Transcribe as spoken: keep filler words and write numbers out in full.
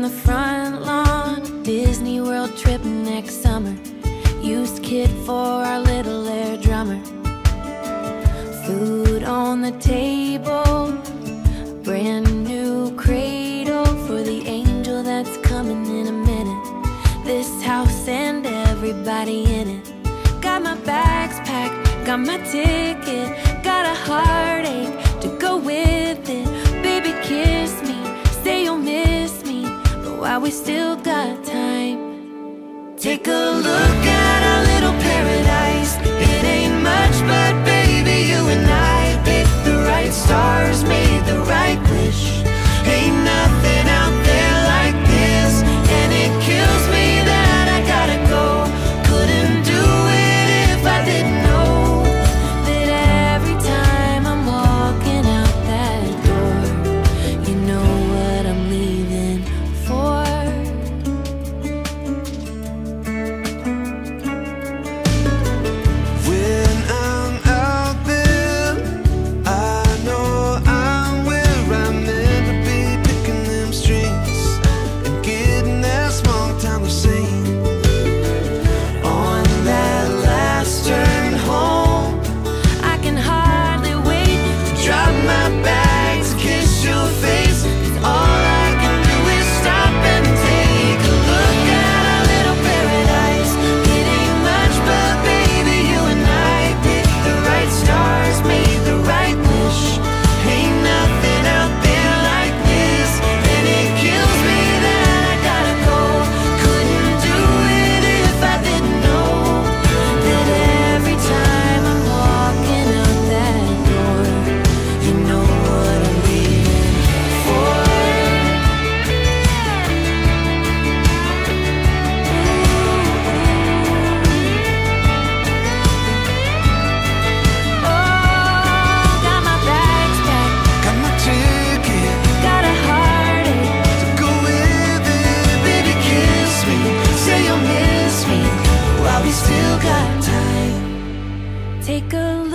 on the front lawn, Disney World trip next summer. Used kid for our little air drummer. Food on the table, brand new cradle for the angel that's coming in a minute. This house and everybody in it. Got my bags packed, got my ticket, got a heartache to go with it. Baby, kiss me, say you'll miss me, but while we still got time, take a look at our little paradise. It ain't much, but baby, you and I picked the right stars, made the right wish. Ain't nothing out there like this, and it kills me that I gotta go. Couldn't do it if I didn't know that every time I'm walking out that door, you know what I'm leaving for. When I'm out there, I know I'm where I'm meant to be, picking them streets and getting that small town to see. On that last turn home, I can hardly wait to drop my bags, kiss your face, 'cause all I can do is stop and take a look at our little paradise. It ain't much, but baby, you and I picked the right stars, made the right wish. Ain't nothing out there like this, and it kills me that I gotta go. Couldn't do it if I didn't know that every time I'm walking out that door, you know what I'm leaving for. Oh, got my bags packed, Got my ticket got a heartache. to go with it. Baby, kiss me, say you'll miss me, while we still got time. Take a